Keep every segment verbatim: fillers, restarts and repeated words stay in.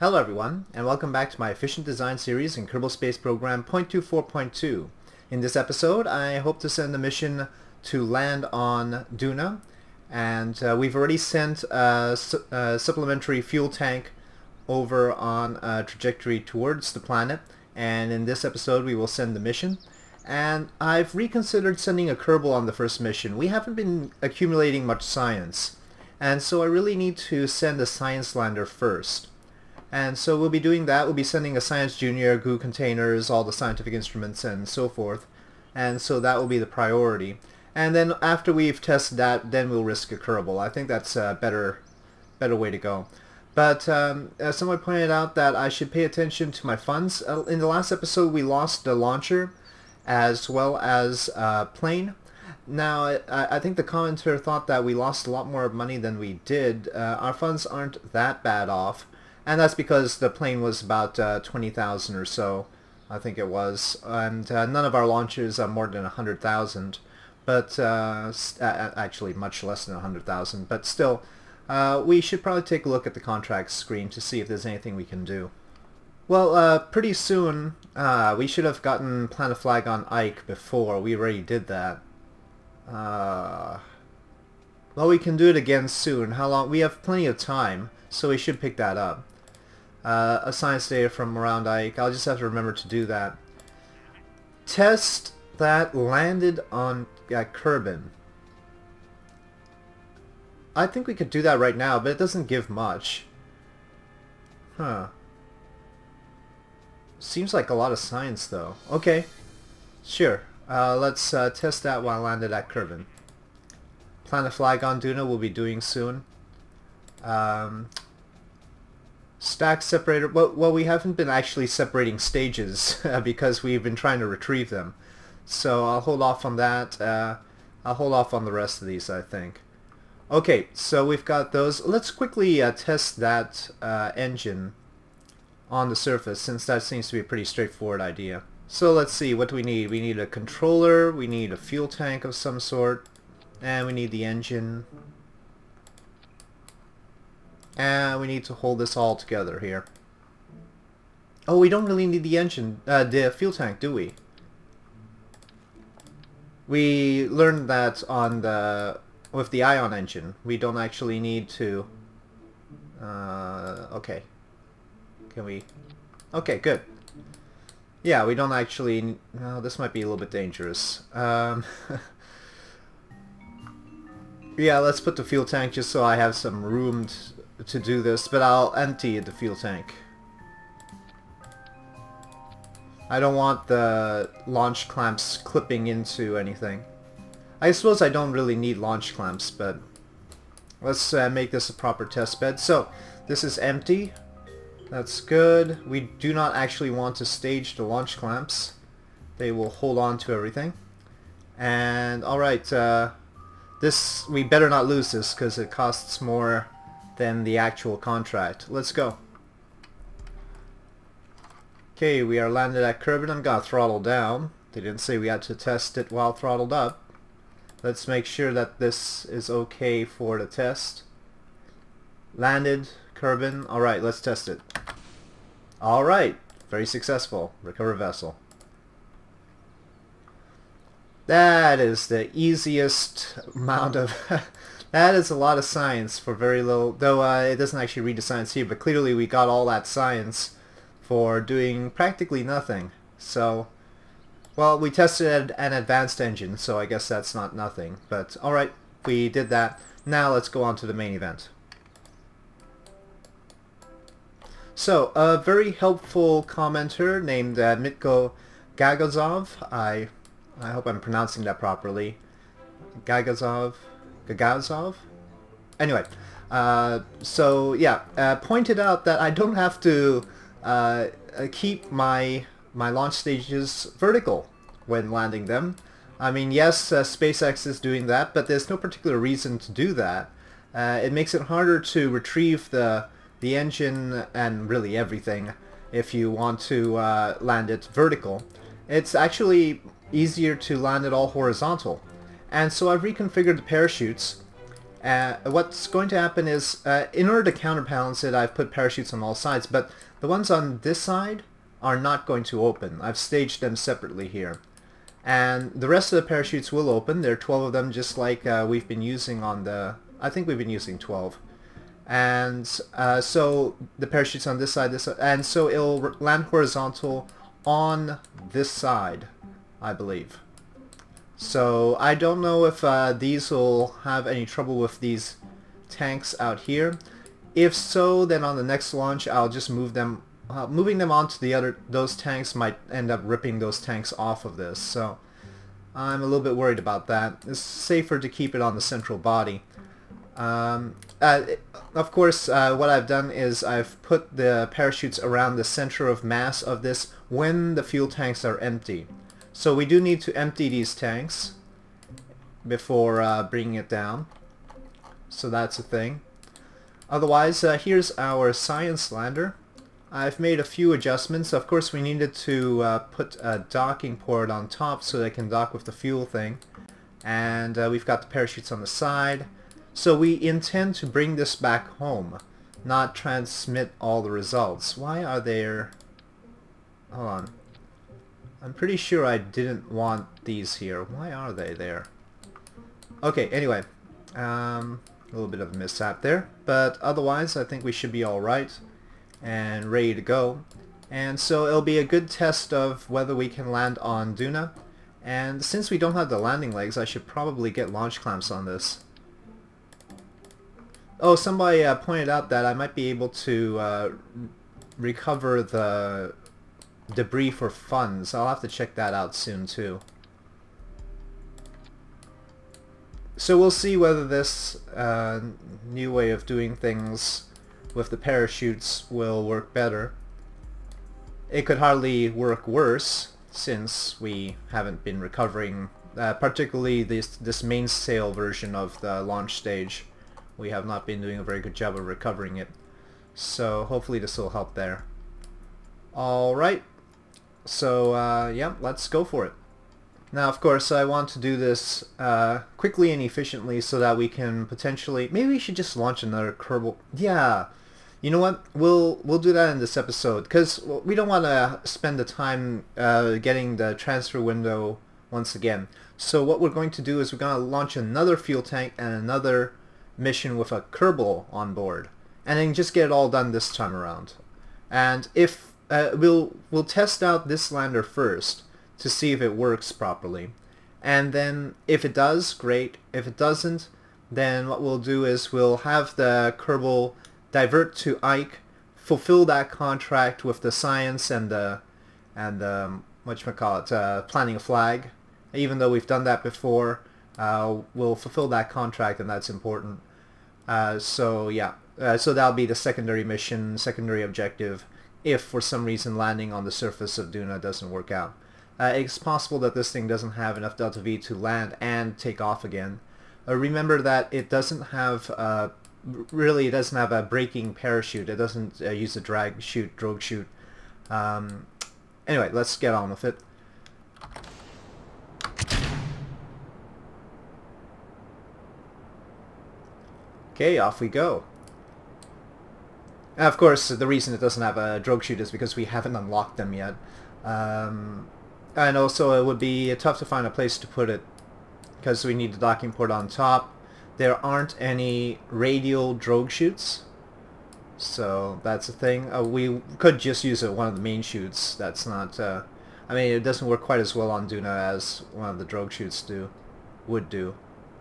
Hello everyone, and welcome back to my efficient design series in Kerbal Space Program zero point two four point two. In this episode, I hope to send a mission to land on Duna, and uh, we've already sent a, su a supplementary fuel tank over on a trajectory towards the planet, and in this episode we will send the mission. And I've reconsidered sending a Kerbal on the first mission. We haven't been accumulating much science, and so I really need to send a science lander first. And so we'll be doing that. We'll be sending a Science Junior, goo containers, all the scientific instruments, and so forth. And so that will be the priority. And then after we've tested that, then we'll risk a Kerbal. I think that's a better, better way to go. But um, as someone pointed out that I should pay attention to my funds. Uh, in the last episode, we lost the launcher as well as a plane. Now, I, I think the commenter thought that we lost a lot more money than we did. Uh, our funds aren't that bad off. And that's because the plane was about uh, twenty thousand or so, I think it was. And uh, none of our launches are more than one hundred thousand. But, uh, actually much less than one hundred thousand. But still, uh, we should probably take a look at the contract screen to see if there's anything we can do. Well, uh, pretty soon, uh, we should have gotten plant a flag on Ike before. We already did that. Uh, well, we can do it again soon. How long? We have plenty of time, so we should pick that up. Uh, a science data from around Ike. I'll just have to remember to do that. Test that landed on uh, Kerbal. I think we could do that right now, but it doesn't give much. Huh. Seems like a lot of science, though. Okay. Sure. Uh, let's uh, test that while landed at Kerbal. Plant a flag on Duna we'll be doing soon. Um... Stack separator, well, well we haven't been actually separating stages because we've been trying to retrieve them. So I'll hold off on that. Uh, I'll hold off on the rest of these, I think. Okay, so we've got those. Let's quickly uh, test that uh, engine on the surface, since that seems to be a pretty straightforward idea. So let's see, what do we need? We need a controller, we need a fuel tank of some sort, and we need the engine. And we need to hold this all together here. Oh, we don't really need the engine, uh, the fuel tank, do we? We learned that on the with the ion engine. We don't actually need to. Uh, okay. Can we? Okay, good. Yeah, we don't actually. No, this might be a little bit dangerous. Um, yeah, let's put the fuel tank just so I have some room to. to do this, but I'll empty the fuel tank. I don't want the launch clamps clipping into anything. I suppose I don't really need launch clamps, but let's uh, make this a proper test bed. So, this is empty. That's good. We do not actually want to stage the launch clamps. They will hold on to everything. And, alright, uh, this, we better not lose this because it costs more than the actual contract. Let's go. Okay, we are landed at Kerbal. I'm gonna throttle down. They didn't say we had to test it while throttled up. Let's make sure that this is okay for the test. Landed, Kerbal. Alright, let's test it. Alright, very successful. Recover vessel. That is the easiest amount of that is a lot of science for very little, though uh, it doesn't actually read the science here, but clearly we got all that science for doing practically nothing. So, well, we tested an advanced engine, so I guess that's not nothing. But, alright, we did that. Now let's go on to the main event. So, a very helpful commenter named uh, Mitko Gagazov. I, I hope I'm pronouncing that properly. Gagazov. Gagazov? Anyway, uh, so yeah, uh, pointed out that I don't have to uh, keep my my launch stages vertical when landing them. I mean, yes, uh, SpaceX is doing that, but there's no particular reason to do that. Uh, it makes it harder to retrieve the the engine and really everything if you want to uh, land it vertical. It's actually easier to land it all horizontal. And so I've reconfigured the parachutes, Uh, what's going to happen is, uh, in order to counterbalance it, I've put parachutes on all sides, but the ones on this side are not going to open. I've staged them separately here. And the rest of the parachutes will open. There are twelve of them, just like uh, we've been using on the... I think we've been using twelve. And uh, so the parachutes on this side, this side, and so it'll land horizontal on this side, I believe. So I don't know if uh, these will have any trouble with these tanks out here. If so, then on the next launch I'll just move them. Uh, moving them onto the other, those tanks might end up ripping those tanks off of this. So I'm a little bit worried about that. It's safer to keep it on the central body. Um, uh, of course, uh, what I've done is I've put the parachutes around the center of mass of this when the fuel tanks are empty. So we do need to empty these tanks before uh, bringing it down. So that's a thing. Otherwise, uh, here's our science lander. I've made a few adjustments. Of course, we needed to uh, put a docking port on top so they can dock with the fuel thing. And uh, we've got the parachutes on the side. So we intend to bring this back home, not transmit all the results. Why are there... Hold on. I'm pretty sure I didn't want these here. Why are they there? Okay, anyway. Um, a little bit of a mishap there. But otherwise, I think we should be alright and ready to go. And so it'll be a good test of whether we can land on Duna. And since we don't have the landing legs, I should probably get launch clamps on this. Oh, somebody uh, pointed out that I might be able to uh, recover the debris for funds. I'll have to check that out soon too. So we'll see whether this uh, new way of doing things with the parachutes will work better. It could hardly work worse since we haven't been recovering, uh, particularly this, this mainsail version of the launch stage. We have not been doing a very good job of recovering it. So hopefully this will help there. Alright. So, uh, yeah, let's go for it. Now, of course, I want to do this uh, quickly and efficiently so that we can potentially... Maybe we should just launch another Kerbal... Yeah, you know what? We'll we'll do that in this episode, because we don't want to spend the time uh, getting the transfer window once again. So what we're going to do is we're going to launch another fuel tank and another mission with a Kerbal on board. And then just get it all done this time around. And if... Uh, we'll we'll test out this lander first to see if it works properly, and then if it does, great. If it doesn't, then what we'll do is we'll have the Kerbal divert to Ike, fulfill that contract with the science and the and the whatchamacallit, uh, planting a flag. Even though we've done that before, uh, we'll fulfill that contract, and that's important. Uh, so yeah, uh, so that'll be the secondary mission, secondary objective, if for some reason landing on the surface of Duna doesn't work out. Uh, it's possible that this thing doesn't have enough delta V to land and take off again. Uh, remember that it doesn't have, uh, really it doesn't have a braking parachute. It doesn't uh, use a drag chute, drogue chute. Um, anyway, let's get on with it. Okay, off we go. Of course, the reason it doesn't have a drogue chute is because we haven't unlocked them yet. Um, and also it would be tough to find a place to put it because we need the docking port on top. There aren't any radial drogue chutes, so that's a thing. Uh, we could just use it, one of the main chutes. That's not... Uh, I mean, it doesn't work quite as well on Duna as one of the drogue chutes do, would do.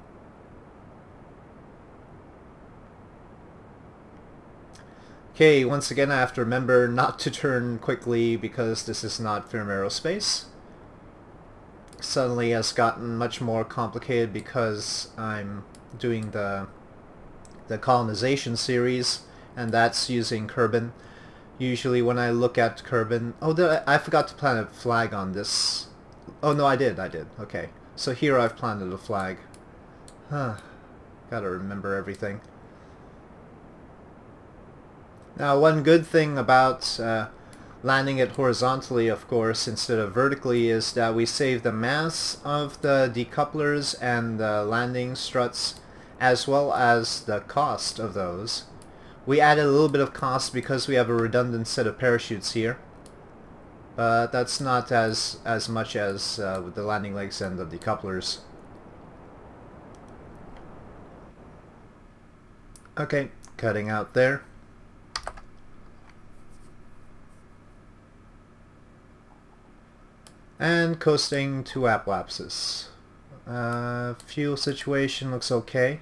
Okay, once again I have to remember not to turn quickly because this is not firm aerospace. Suddenly has gotten much more complicated because I'm doing the the colonization series, and that's using Kerbal. Usually when I look at Kerbal... Oh, did I, I forgot to plant a flag on this. Oh no, I did, I did. Okay, so here I've planted a flag. Huh. Gotta remember everything. Now, one good thing about uh, landing it horizontally, of course, instead of vertically, is that we save the mass of the decouplers and the landing struts, as well as the cost of those. We added a little bit of cost because we have a redundant set of parachutes here, but that's not as as much as uh, with the landing legs and the decouplers. Okay, cutting out there. And coasting to apoapsis. Uh, fuel situation looks okay.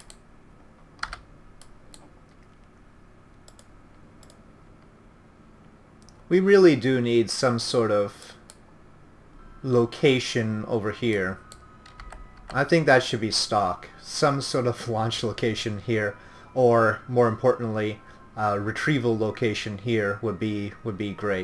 We really do need some sort of location over here. I think that should be stock. Some sort of launch location here, or more importantly, uh, retrieval location here would be would be great.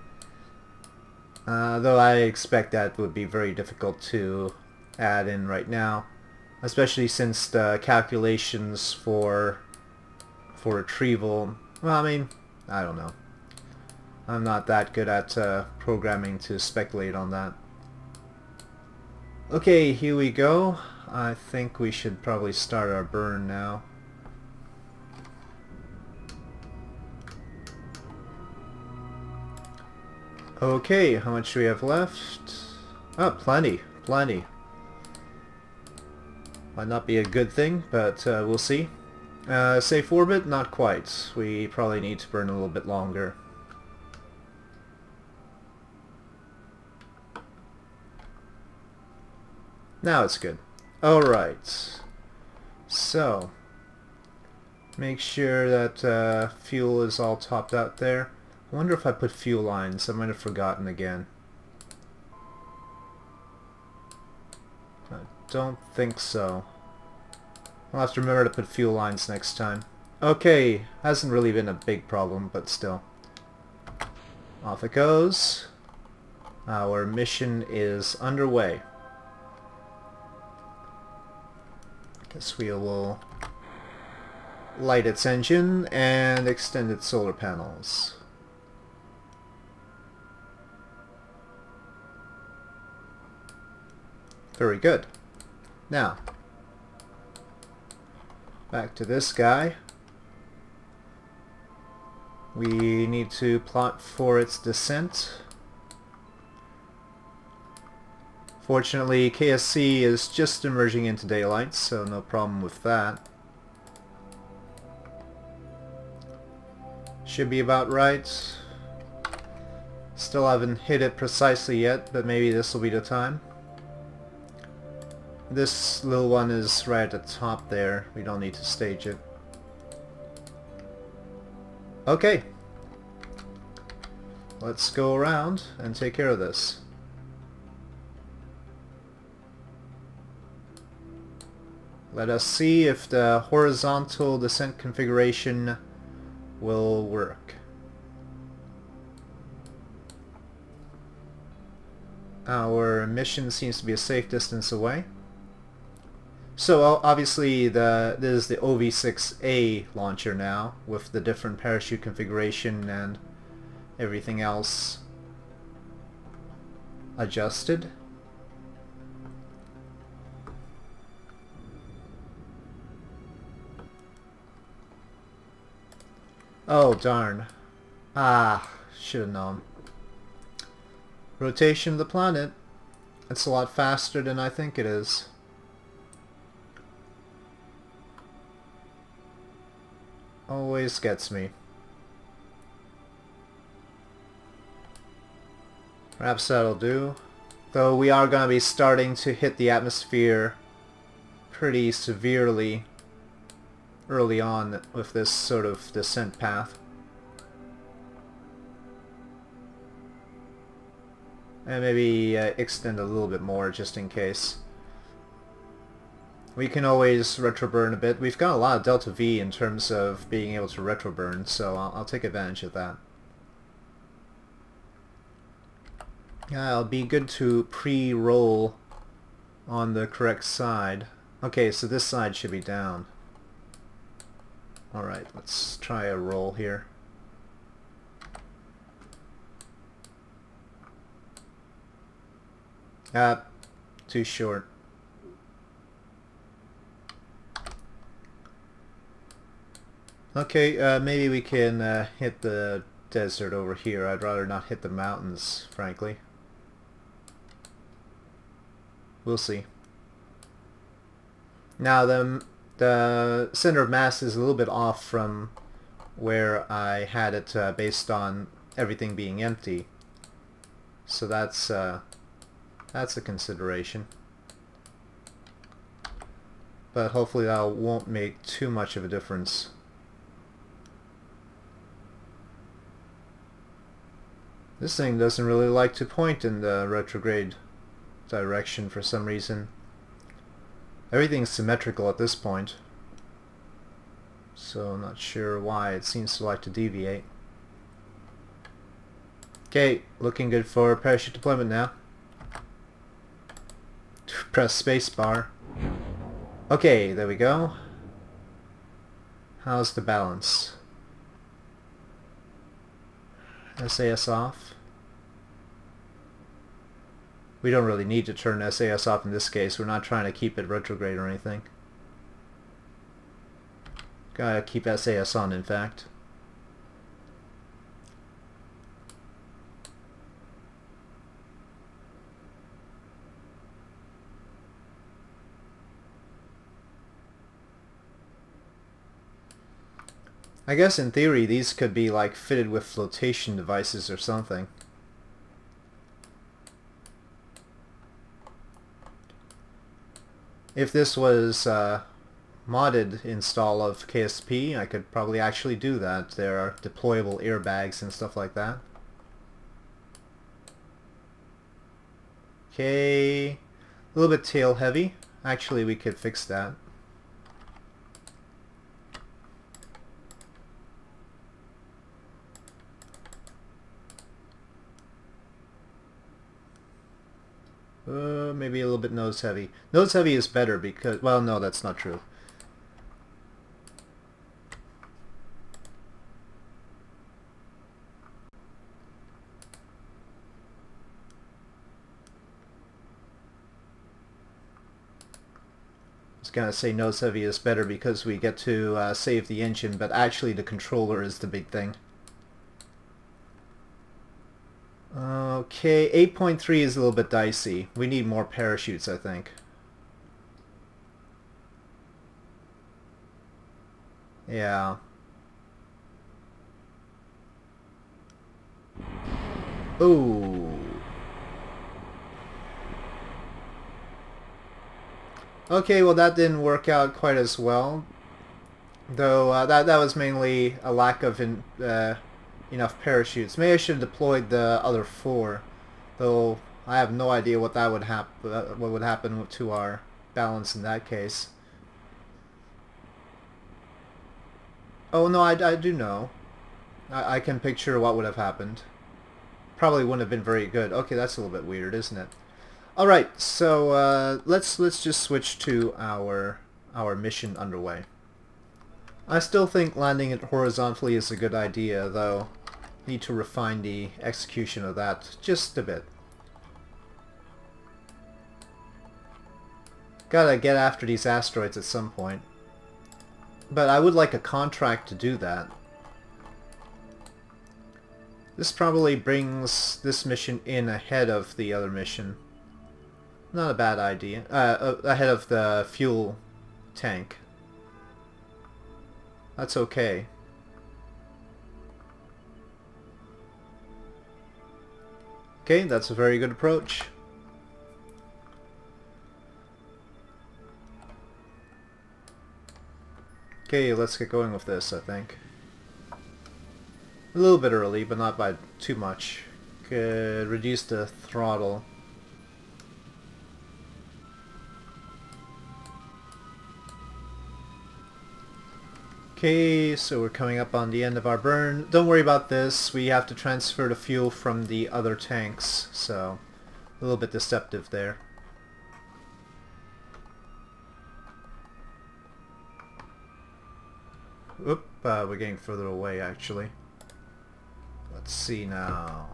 Uh, though I expect that would be very difficult to add in right now, especially since the calculations for for retrieval. Well, I mean, I don't know. I'm not that good at uh, programming to speculate on that. Okay, here we go. I think we should probably start our burn now. Okay, how much do we have left? Oh, plenty, plenty. Might not be a good thing, but uh, we'll see. Uh, safe orbit? Not quite. We probably need to burn a little bit longer. Now it's good. Alright. So, make sure that uh, fuel is all topped out there. I wonder if I put fuel lines. I might have forgotten again. I don't think so. I'll have to remember to put fuel lines next time. Okay, hasn't really been a big problem, but still. Off it goes. Our mission is underway. Guess we will light its engine and extend its solar panels. Very good. Now, back to this guy. We need to plot for its descent. Fortunately, K S C is just emerging into daylight, so no problem with that. Should be about right. Still haven't hit it precisely yet, but maybe this will be the time. This little one is right at the top there. We don't need to stage it. Okay. Let's go around and take care of this. Let us see if the horizontal descent configuration will work. Our mission seems to be a safe distance away. So obviously the this is the O V six A launcher now, with the different parachute configuration and everything else adjusted. Oh darn. Ah, should have known. Rotation of the planet. It's a lot faster than I think it is. Always gets me. Perhaps that'll do. Though we are going to be starting to hit the atmosphere pretty severely early on with this sort of descent path. And maybe uh, extend a little bit more just in case. We can always retroburn a bit. We've got a lot of delta V in terms of being able to retroburn, so I'll, I'll take advantage of that. Yeah, it'll be good to pre-roll on the correct side. Okay, so this side should be down. Alright, let's try a roll here. Ah, too short. Okay, uh, maybe we can uh, hit the desert over here. I'd rather not hit the mountains, frankly. We'll see. Now the, the center of mass is a little bit off from where I had it uh, based on everything being empty. So that's uh, that's a consideration. But hopefully that won't make too much of a difference. This thing doesn't really like to point in the retrograde direction for some reason. Everything's symmetrical at this point, so I'm not sure why it seems to like to deviate. Okay, looking good for parachute deployment now. Press spacebar. Okay, there we go. How's the balance? S A S off. We don't really need to turn S A S off in this case. We're not trying to keep it retrograde or anything. Gotta keep S A S on, in fact. I guess in theory these could be like fitted with flotation devices or something. If this was uh, modded install of K S P, I could probably actually do that. There are deployable airbags and stuff like that. Okay, a little bit tail heavy. Actually, we could fix that. Uh, maybe a little bit nose heavy. Nose heavy is better because, well, no, that's not true. I was gonna say nose heavy is better because we get to uh, save the engine, but actually the controller is the big thing. Okay, eight point three is a little bit dicey. We need more parachutes, I think. Yeah. Ooh. Okay, well that didn't work out quite as well. Though uh, that, that was mainly a lack of in, uh, enough parachutes. Maybe I should have deployed the other four, though I have no idea what that would happen. Uh, what would happen to our balance in that case? Oh no, I, I do know. I, I can picture what would have happened. Probably wouldn't have been very good. Okay, that's a little bit weird, isn't it? All right, so uh, let's let's just switch to our our mission underway. I still think landing it horizontally is a good idea, though. Need to refine the execution of that just a bit. Gotta get after these asteroids at some point. But I would like a contract to do that. This probably brings this mission in ahead of the other mission. Not a bad idea. Uh, ahead of the fuel tank. That's okay. Okay, that's a very good approach. Okay, let's get going with this, I think. A little bit early, but not by too much. Could reduce the throttle. Okay, so we're coming up on the end of our burn. Don't worry about this. We have to transfer the fuel from the other tanks, so a little bit deceptive there. Oop, uh, we're getting further away actually. Let's see now.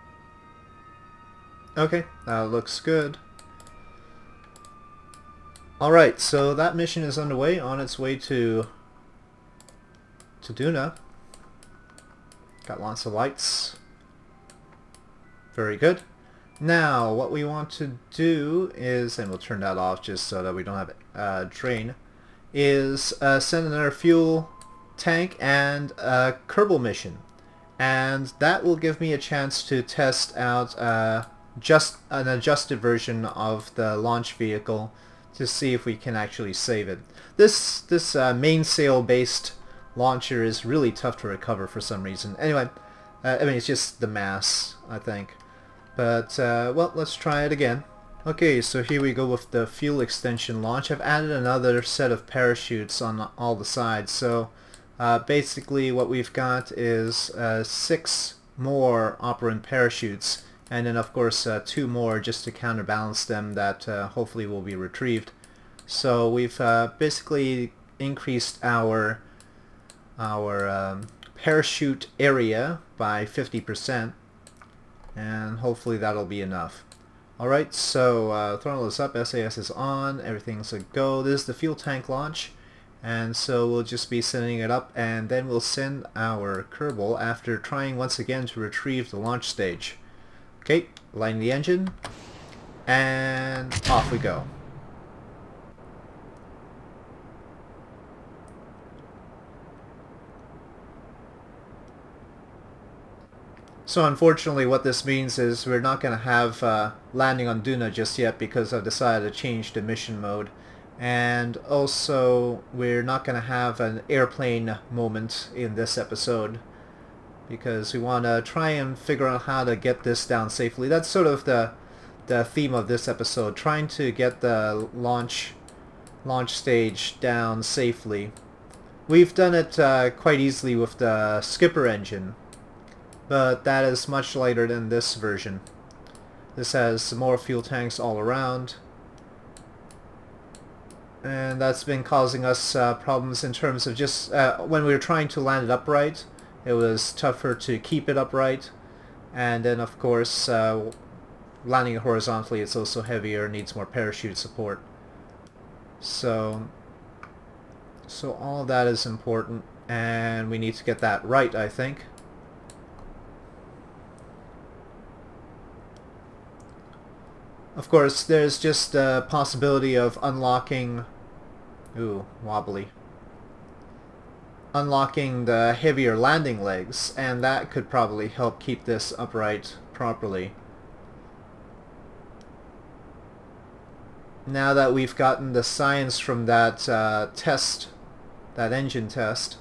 Okay, that looks good. Alright, so that mission is underway, on its way to to Duna. Got lots of lights. Very good. Now, what we want to do is, and we'll turn that off just so that we don't have uh, drain, is uh, send another fuel tank and a Kerbal mission. And that will give me a chance to test out uh, just an adjusted version of the launch vehicle to see if we can actually save it. This this uh, mainsail based launcher is really tough to recover for some reason. Anyway, uh, I mean it's just the mass, I think. But uh, well, let's try it again. Okay, so here we go with the fuel extension launch. I've added another set of parachutes on all the sides. So uh, basically what we've got is uh, six more operant parachutes, and then of course uh, two more just to counterbalance them that uh, hopefully will be retrieved. So we've uh, basically increased our our um, parachute area by fifty percent, and hopefully that'll be enough. Alright, so uh, throttle is up, S A S is on, everything's a go. This is the fuel tank launch, and so we'll just be sending it up, and then we'll send our Kerbal after trying once again to retrieve the launch stage. Okay, lighting the engine, and off we go. So unfortunately what this means is we're not going to have uh, landing on Duna just yet because I've decided to change the mission mode. And also we're not going to have an airplane moment in this episode because we want to try and figure out how to get this down safely. That's sort of the the theme of this episode, trying to get the launch launch stage down safely. We've done it uh, quite easily with the skipper engine, but that is much lighter than this version. This has more fuel tanks all around, and that's been causing us uh, problems in terms of just uh, when we were trying to land it upright, it was tougher to keep it upright, and then of course uh, landing it horizontally, it's also heavier, needs more parachute support. So so all of that is important, and we need to get that right, I think. Of course, there's just a possibility of unlocking... Ooh, wobbly. Unlocking the heavier landing legs, and that could probably help keep this upright properly. Now that we've gotten the science from that uh, test, that engine test,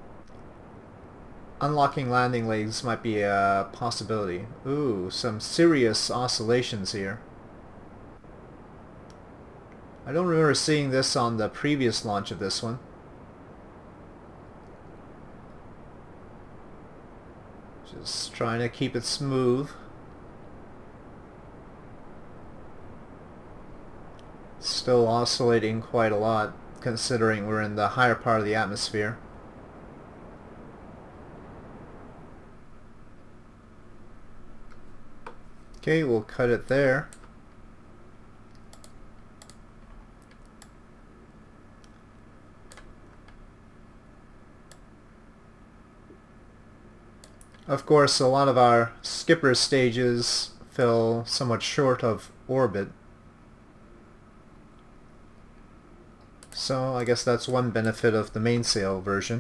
unlocking landing legs might be a possibility. Ooh, some serious oscillations here. I don't remember seeing this on the previous launch of this one. Just trying to keep it smooth. Still oscillating quite a lot, considering we're in the higher part of the atmosphere. Okay, we'll cut it there. Of course, a lot of our skipper stages fell somewhat short of orbit. So I guess that's one benefit of the mainsail version.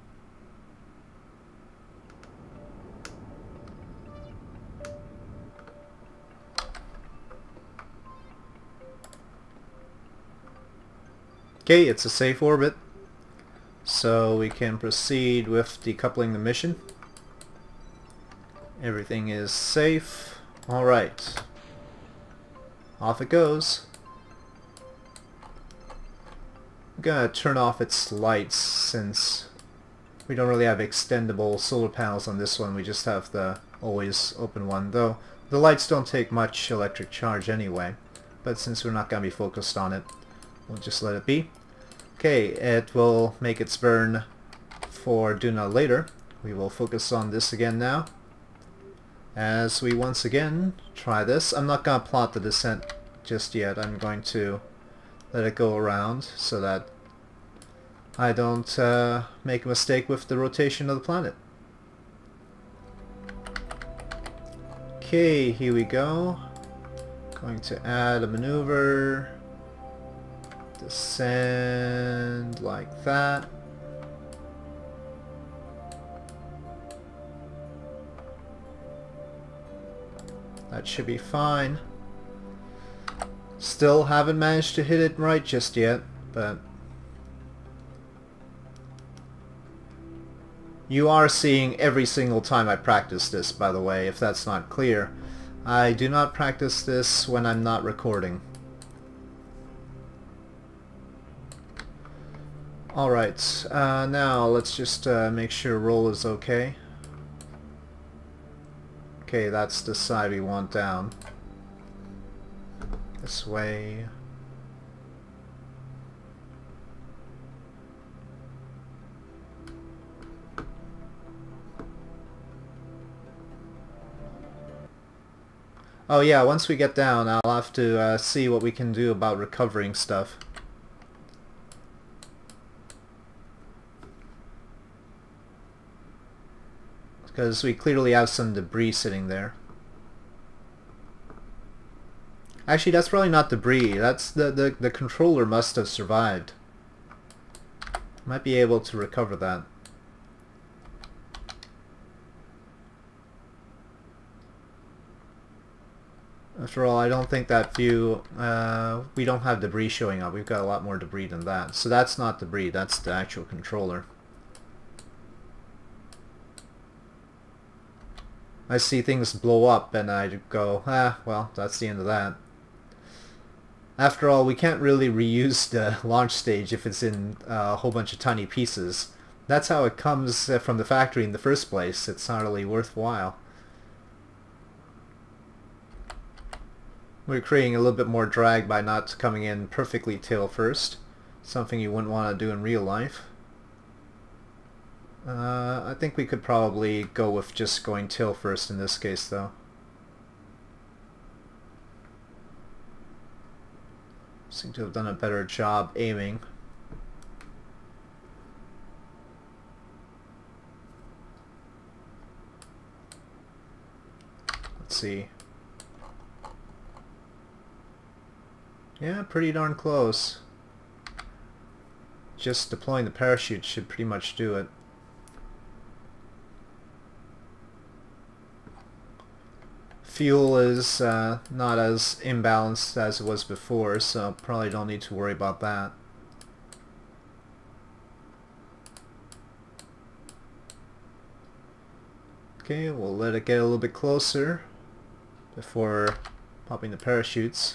Okay, it's a safe orbit, so we can proceed with decoupling the mission. Everything is safe. Alright. Off it goes. I'm gonna turn off its lights since we don't really have extendable solar panels on this one. We just have the always open one, though the lights don't take much electric charge anyway. But since we're not gonna be focused on it, we'll just let it be. Okay, it will make its burn for Duna later. We will focus on this again now, as we once again try this. I'm not going to plot the descent just yet. I'm going to let it go around so that I don't uh, make a mistake with the rotation of the planet. Okay, here we go. Going to add a maneuver. Descend like that. That should be fine. Still haven't managed to hit it right just yet, but you are seeing every single time I practice this, by the way, if that's not clear. I do not practice this when I'm not recording. Alright, uh, now let's just uh, make sure roll is okay. Okay, that's the side we want down. This way. Oh yeah, once we get down, I'll have to uh, see what we can do about recovering stuff. Because we clearly have some debris sitting there. Actually, that's probably not debris. That's the, the, the controller must have survived. Might be able to recover that. After all, I don't think that view, uh, we don't have debris showing up. We've got a lot more debris than that. So that's not debris, that's the actual controller. I see things blow up and I go, ah, well, that's the end of that. After all, we can't really reuse the launch stage if it's in uh, a whole bunch of tiny pieces. That's how it comes from the factory in the first place. It's not really worthwhile. We're creating a little bit more drag by not coming in perfectly tail first. Something you wouldn't want to do in real life. Uh, I think we could probably go with just going tail first in this case, though. Seem to have done a better job aiming. Let's see. Yeah, pretty darn close. Just deploying the parachute should pretty much do it. Fuel is uh, not as imbalanced as it was before, so probably don't need to worry about that. Okay, we'll let it get a little bit closer before popping the parachutes.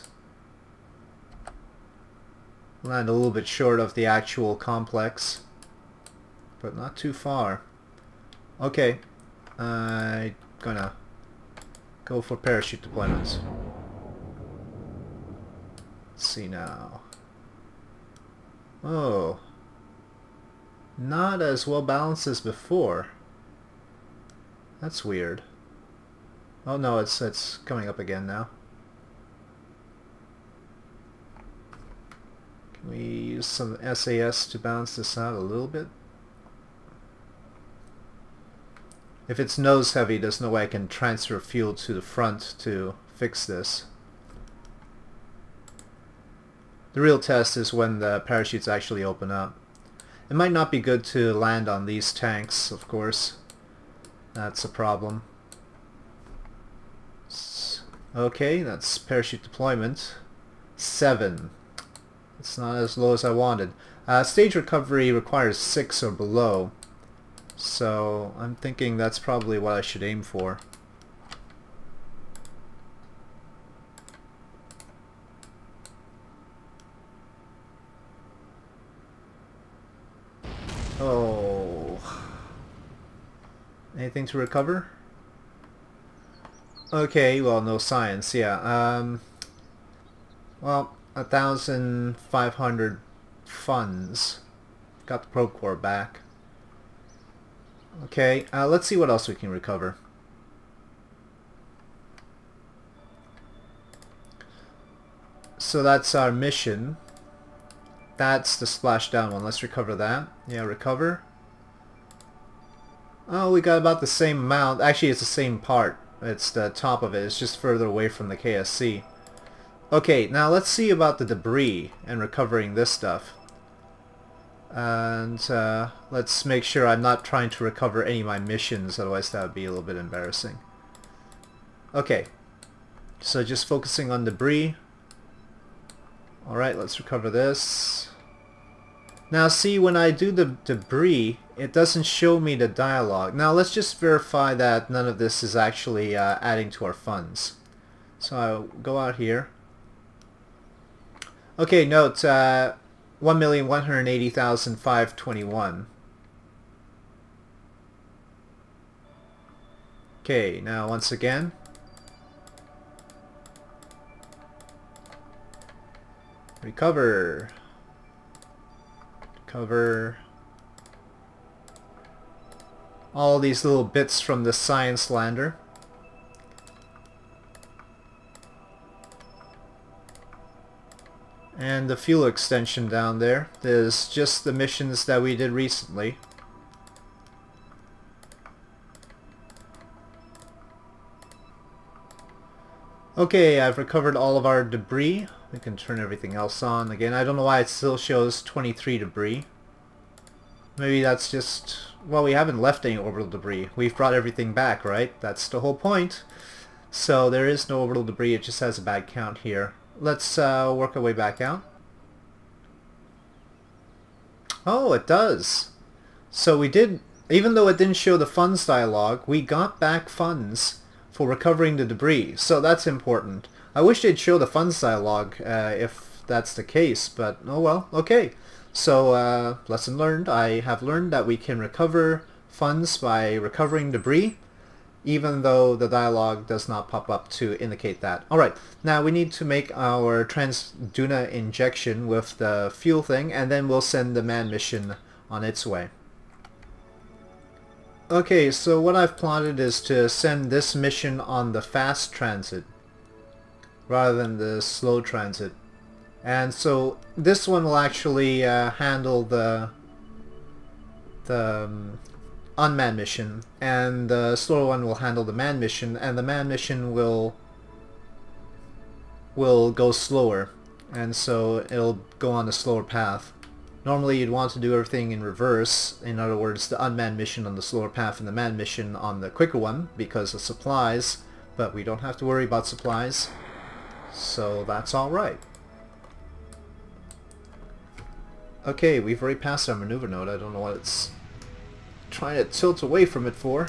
Land a little bit short of the actual complex, but not too far. Okay, I'm gonna go for parachute deployments. Let's see now. Oh, not as well balanced as before. That's weird. Oh no, it's it's coming up again now. Can we use some S A S to balance this out a little bit? If it's nose heavy, there's no way I can transfer fuel to the front to fix this. The real test is when the parachutes actually open up. It might not be good to land on these tanks, of course. That's a problem. Okay, that's parachute deployment. Seven. It's not as low as I wanted. Uh, stage recovery requires six or below. So I'm thinking that's probably what I should aim for. Oh. Anything to recover? Okay, well, no science, yeah. Um, well, a thousand five hundred funds. Got the probe core back. Okay, uh, let's see what else we can recover. So that's our mission. That's the splashdown one. Let's recover that. Yeah, recover. Oh, we got about the same amount. Actually, it's the same part. It's the top of it. It's just further away from the K S C. Okay, now let's see about the debris and recovering this stuff. And uh, let's make sure I'm not trying to recover any of my missions, otherwise that would be a little bit embarrassing. Okay, so just focusing on debris. Alright, let's recover this. Now see, when I do the debris, it doesn't show me the dialogue. Now let's just verify that none of this is actually uh, adding to our funds. So I'll go out here. Okay, note uh, one million one hundred eighty thousand five hundred twenty-one. Okay, now once again. Recover. Recover. All these little bits from the Science Lander. And the fuel extension down there is just the missions that we did recently. Okay, I've recovered all of our debris. We can turn everything else on again. I don't know why it still shows twenty-three debris. Maybe that's just... well, we haven't left any orbital debris. We've brought everything back, right? That's the whole point. So there is no orbital debris, it just has a bad count here. Let's uh, work our way back out. Oh, it does. So we did, even though it didn't show the funds dialogue, we got back funds for recovering the debris. So that's important. I wish they'd show the funds dialogue uh, if that's the case, but oh well, okay. So, uh, lesson learned. I have learned that we can recover funds by recovering debris, even though the dialogue does not pop up to indicate that. Alright, now we need to make our trans Duna injection with the fuel thing, and then we'll send the manned mission on its way. Okay, so what I've plotted is to send this mission on the fast transit, rather than the slow transit. And so this one will actually uh, handle the the um, unmanned mission, and the slower one will handle the manned mission, and the manned mission will will go slower, and so it'll go on a slower path. Normally you'd want to do everything in reverse, in other words, the unmanned mission on the slower path and the manned mission on the quicker one because of supplies, but we don't have to worry about supplies, so that's alright. Okay, we've already passed our maneuver node. I don't know what it's trying to tilt away from it for.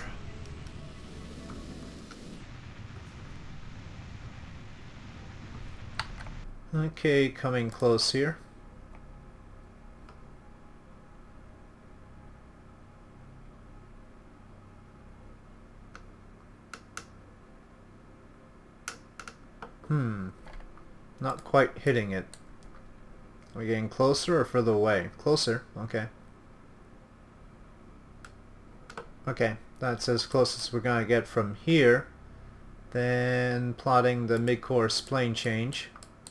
Okay, coming close here. Hmm, not quite hitting it. Are we getting closer or further away? Closer, okay. Okay, that's as close as we're gonna get from here. Then plotting the mid-course plane change.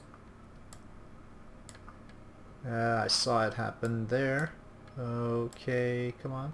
Uh, I saw it happen there. Okay, come on.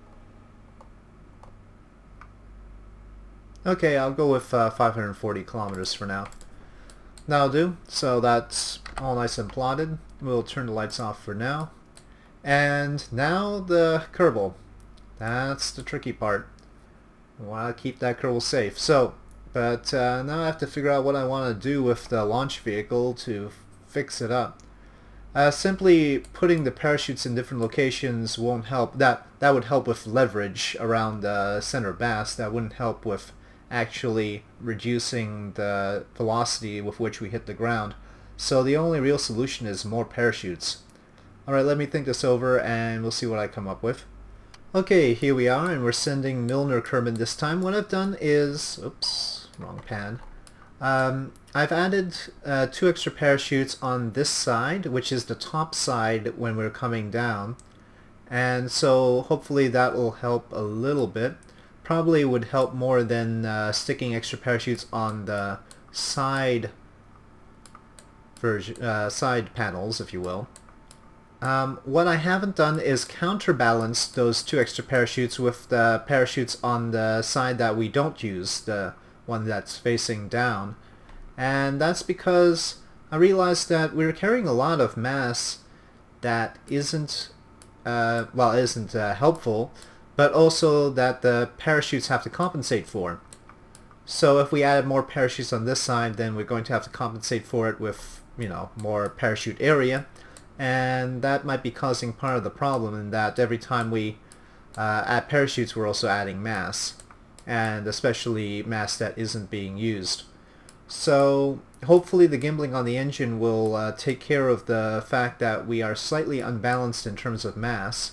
Okay, I'll go with uh, five hundred forty kilometers for now. That'll do. So that's all nice and plotted. We'll turn the lights off for now. And now the Kerbal. That's the tricky part. I want to keep that Kerbal safe. So, but uh, now I have to figure out what I want to do with the launch vehicle to fix it up. Uh, simply putting the parachutes in different locations won't help. That that would help with leverage around the center of mass. That wouldn't help with actually reducing the velocity with which we hit the ground. So the only real solution is more parachutes. Alright, let me think this over and we'll see what I come up with. Okay, here we are, and we're sending Milner Kerbal this time. What I've done is, oops, wrong pan. Um, I've added uh, two extra parachutes on this side, which is the top side when we're coming down. And so hopefully that will help a little bit. Probably would help more than uh, sticking extra parachutes on the side version, uh, side panels, if you will. Um, what I haven't done is counterbalance those two extra parachutes with the parachutes on the side that we don't use, the one that's facing down. And that's because I realized that we're carrying a lot of mass that isn't, uh, well, isn't uh, helpful, but also that the parachutes have to compensate for. So if we added more parachutes on this side, then we're going to have to compensate for it with, you know, more parachute area. And that might be causing part of the problem in that every time we uh, add parachutes, we're also adding mass, and especially mass that isn't being used. So hopefully the gimbling on the engine will uh, take care of the fact that we are slightly unbalanced in terms of mass.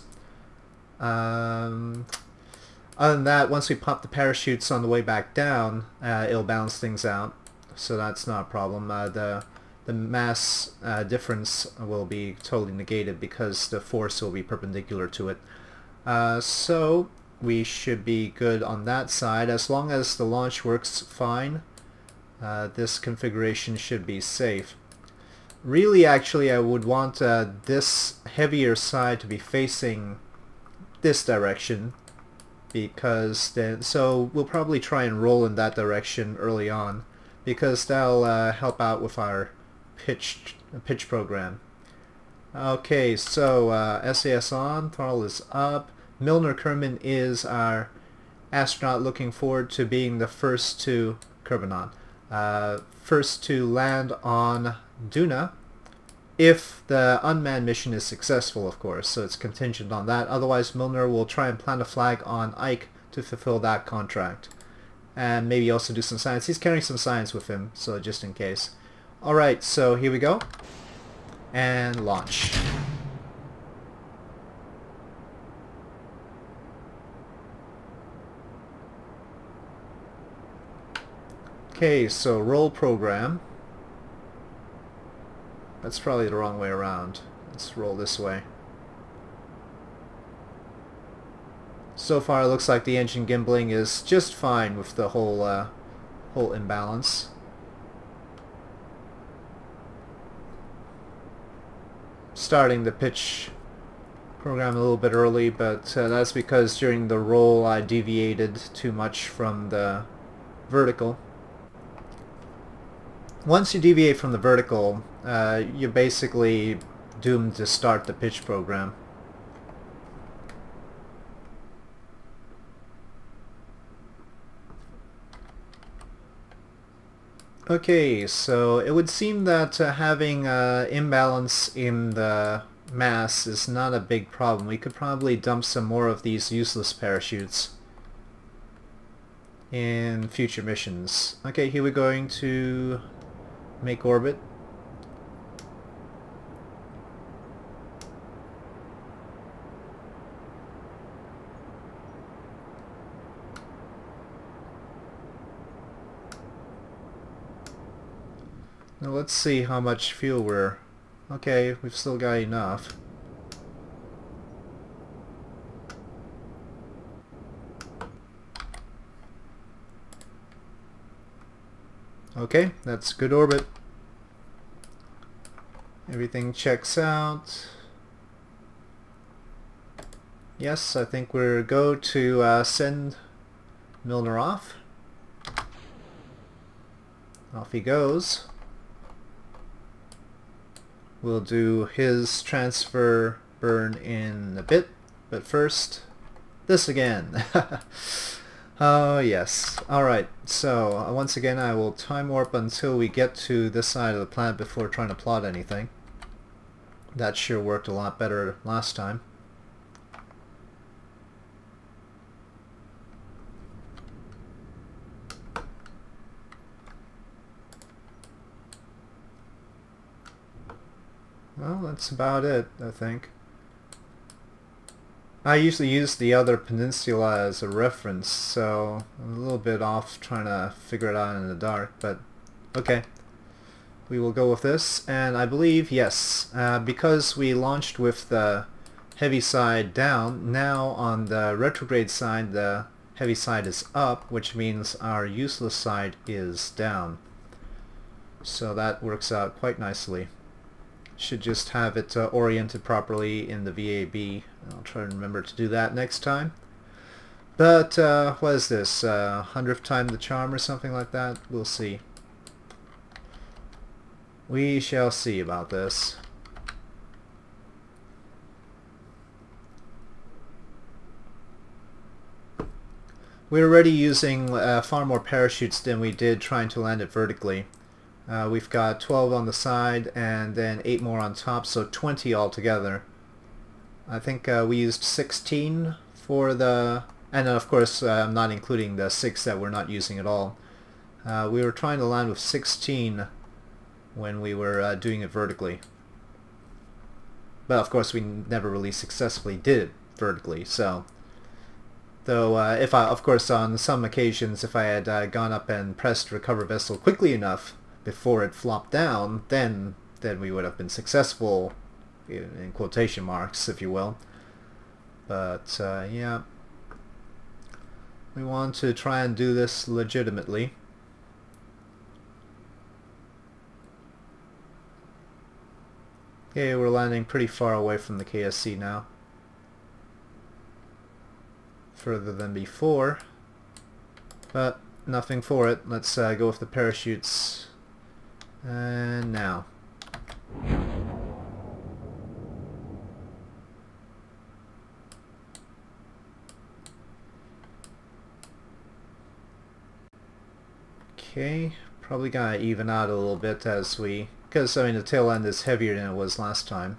Um, other than that, once we pop the parachutes on the way back down, uh, it'll balance things out, so that's not a problem. Uh, the the mass uh, difference will be totally negated because the force will be perpendicular to it. Uh, so we should be good on that side. As long as the launch works fine, uh, this configuration should be safe. Really, actually, I would want uh, this heavier side to be facing this direction, because then, so we'll probably try and roll in that direction early on, because that'll uh, help out with our pitch pitch program. Okay, so uh, S A S on, throttle is up. Milner Kerman is our astronaut looking forward to being the first to Kerbal, uh, first to land on Duna, if the unmanned mission is successful, of course, so it's contingent on that. Otherwise, Milner will try and plant a flag on Ike to fulfill that contract, and maybe also do some science. He's carrying some science with him, so just in case. Alright, so here we go, and launch. Okay, so roll program. That's probably the wrong way around. Let's roll this way. So far it looks like the engine gimbling is just fine with the whole, uh, whole imbalance. Starting the pitch program a little bit early, but uh, that's because during the roll I deviated too much from the vertical. Once you deviate from the vertical, uh, you're basically doomed to start the pitch program. Okay, so it would seem that uh, having uh, imbalance in the mass is not a big problem. We could probably dump some more of these useless parachutes in future missions. Okay, here we're going to make orbit. Now let's see how much fuel we're... Okay, we've still got enough. Okay, that's good orbit. Everything checks out. Yes, I think we're go to uh, send Milner off. Off he goes. We'll do his transfer burn in a bit, but first, this again. Oh yes. Alright, so uh, once again I will time warp until we get to this side of the planet before trying to plot anything. That sure worked a lot better last time. Well, that's about it, I think. I usually use the other peninsula as a reference, so I'm a little bit off trying to figure it out in the dark, but okay. We will go with this, and I believe, yes, uh, because we launched with the heavy side down, now on the retrograde side the heavy side is up, which means our useless side is down. So that works out quite nicely. Should just have it uh, oriented properly in the V A B. I'll try to remember to do that next time. But uh, what is this? Uh, hundredth time the charm or something like that? We'll see. We shall see about this. We're already using uh, far more parachutes than we did trying to land it vertically. Uh, we've got twelve on the side and then eight more on top, so twenty altogether. I think uh, we used sixteen for the... and of course uh, I'm not including the six that we're not using at all. Uh, we were trying to land with sixteen when we were uh, doing it vertically. But of course we never really successfully did it vertically, so... Though, uh, if I, of course, on some occasions, if I had uh, gone up and pressed recover vessel quickly enough before it flopped down, then then we would have been successful, in, in quotation marks, if you will. But uh, yeah, we want to try and do this legitimately. Okay, we're landing pretty far away from the K S C now. Further than before, but nothing for it. Let's uh, go with the parachutes. And now. Okay, probably gonna even out a little bit as we, because I mean the tail end is heavier than it was last time.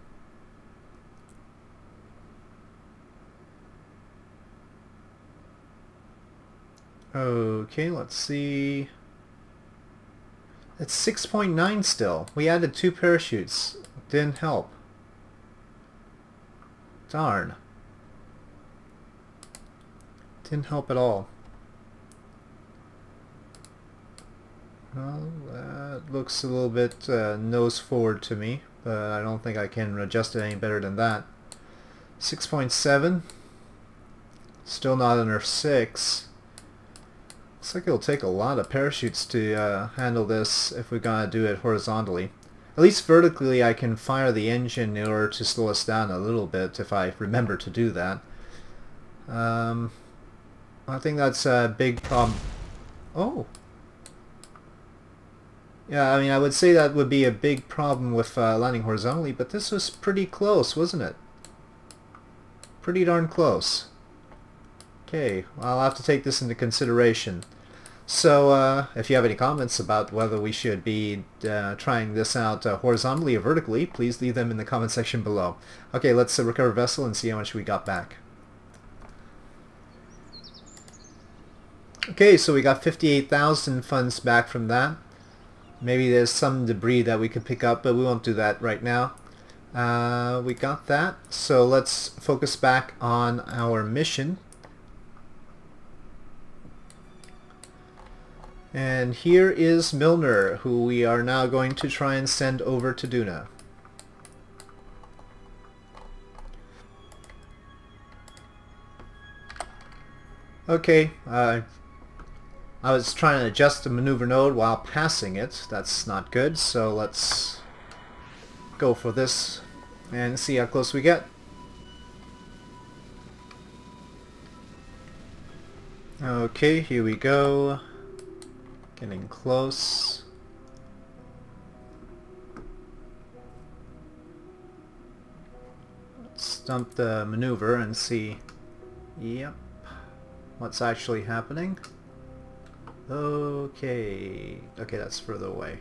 Okay, let's see. It's six point nine still. We added two parachutes. Didn't help. Darn. Didn't help at all. Well, that looks a little bit uh, nose forward to me, but I don't think I can adjust it any better than that. six point seven. Still not under six. Looks like it'll take a lot of parachutes to uh, handle this if we're gonna do it horizontally. At least vertically I can fire the engine in order to slow us down a little bit if I remember to do that. Um, I think that's a big problem. Oh! Yeah, I mean I would say that would be a big problem with uh, landing horizontally, but this was pretty close, wasn't it? Pretty darn close. Okay, well, I'll have to take this into consideration. So, uh, if you have any comments about whether we should be uh, trying this out uh, horizontally or vertically, please leave them in the comment section below. Okay, let's uh, recover vessel and see how much we got back. Okay, so we got fifty-eight thousand funds back from that. Maybe there's some debris that we could pick up, but we won't do that right now. Uh, we got that, so let's focus back on our mission. And here is Milner, who we are now going to try and send over to Duna. Okay, uh, I was trying to adjust the maneuver node while passing it. That's not good, so let's go for this and see how close we get. Okay, here we go. Getting close. Let's dump the maneuver and see, yep, what's actually happening. Okay, okay, that's further away.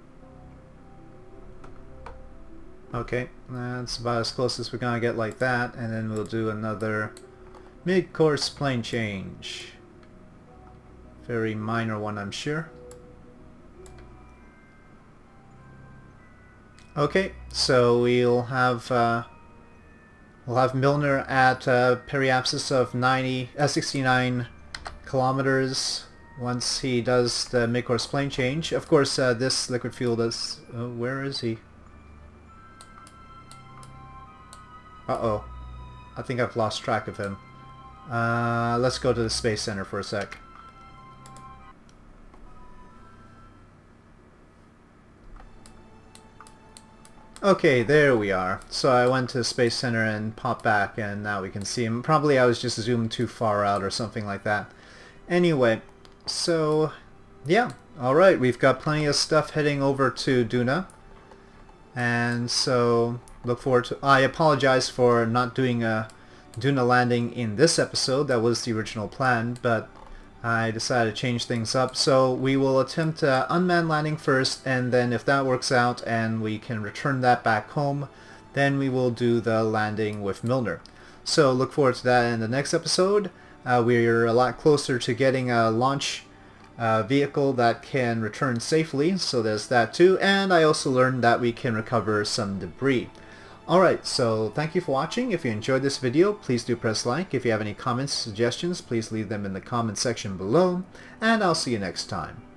Okay, that's about as close as we're gonna get like that, and then we'll do another mid-course plane change. Very minor one, I'm sure. Okay, so we'll have uh, we'll have Milner at uh, periapsis of ninety, uh, sixty-nine kilometers once he does the mid-course plane change. Of course, uh, this liquid fuel does. Uh, where is he? Uh-oh, I think I've lost track of him. Uh, let's go to the Space Center for a sec. Okay, there we are. So I went to Space Center and popped back, and now we can see him. Probably I was just zoomed too far out or something like that. Anyway, so yeah, alright, we've got plenty of stuff heading over to Duna. And so look forward to... I apologize for not doing a Duna landing in this episode. That was the original plan, but I decided to change things up. So we will attempt uh, unmanned landing first, and then if that works out and we can return that back home, then we will do the landing with Milner. So look forward to that in the next episode. Uh, we're a lot closer to getting a launch uh, vehicle that can return safely, so there's that too. And I also learned that we can recover some debris. Alright, so thank you for watching. If you enjoyed this video, please do press like. If you have any comments, suggestions, please leave them in the comment section below. And I'll see you next time.